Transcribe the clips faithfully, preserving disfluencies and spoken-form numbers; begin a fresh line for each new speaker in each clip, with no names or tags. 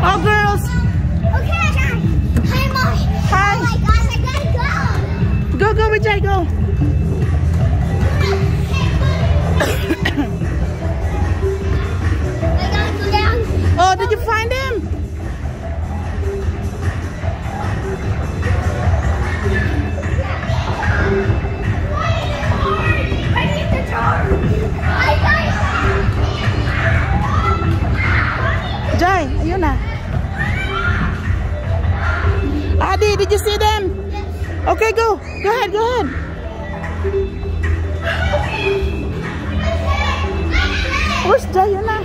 Oh, girls.
Okay. Hi, Mom.
Hi.
Oh my gosh, I gotta go.
Go, go, Vijay, go.
I gotta go down.
Oh, did you find him?
I need the door. I got
Jai, ayun na. Adi, did you see them? Okay, go. Go ahead, go ahead. Where's Jai? Yun na.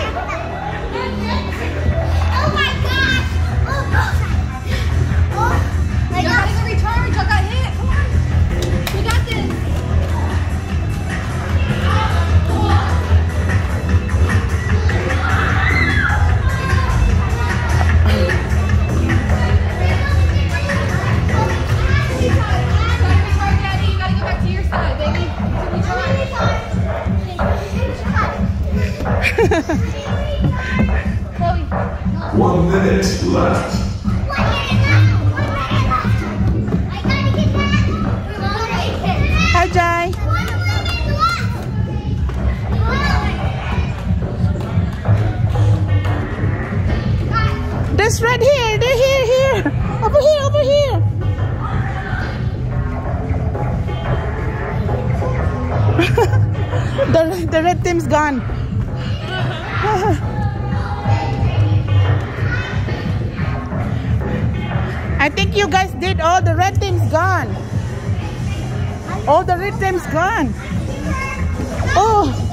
Oh my gosh. Oh gosh. Oh my
You
gosh.
gotta recharge. I got hit. Come on. We got this. You gotta recharge, Daddy. You gotta go back to your side, baby. Chloe.
One minute left.
Hi, Jai. This right here. They're here, here. Over here, over here. the, the red team's gone. I think you guys did all. The red team's gone. All the red team's gone. Oh.